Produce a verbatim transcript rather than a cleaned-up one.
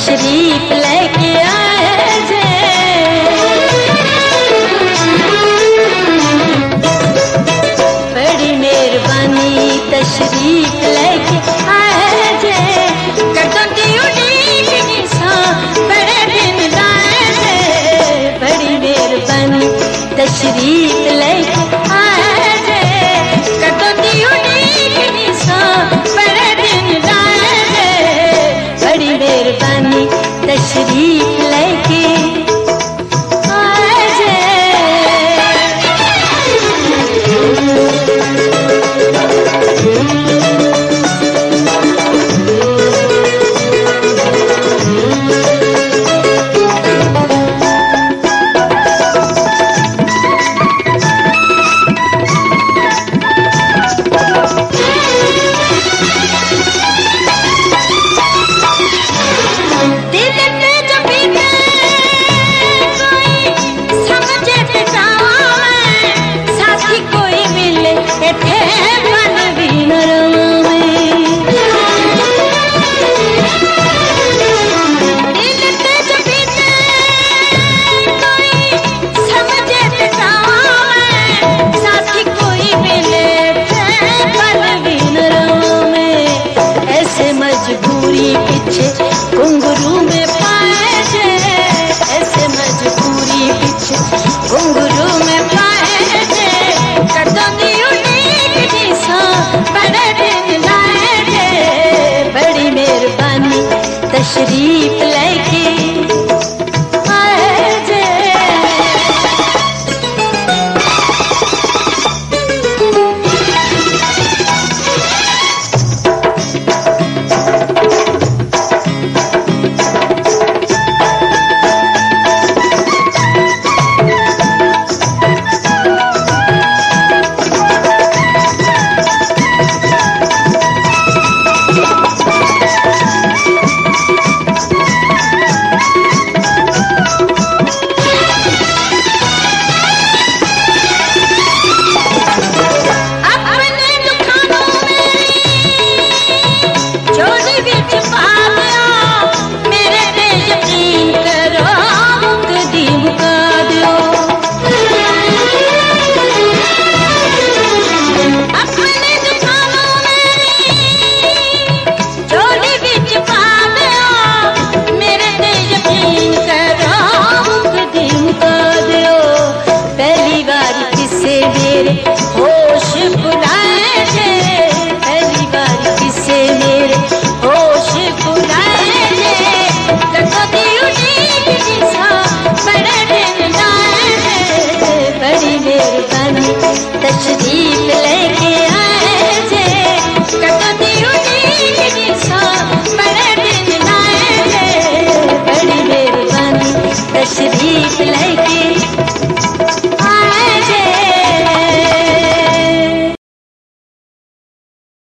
तशरीफ लेके आए जे। बड़ी मेहरबानी तशरीफ लेके आए जे। कदों दी उड़ीक निसा बड़े दिन लाए जे। बड़ी मेहरबानी तशरीफ लेके आए जे। कदों दी उड़ीक निसा बड़े दिन लाए जे। बड़ी मेहरबानी तशरीफ लेके आए जे। मजबूरी पीछे घुंघरू में पाए जे। ऐसे मजबूरी पीछे घुंघरू में पाए जे। कदों दी उड़ीक निसा बड़े दिन लाए जे। बड़ी मेहरबानी तशरीफ लेके आए जे। पहली बार किसे मेरे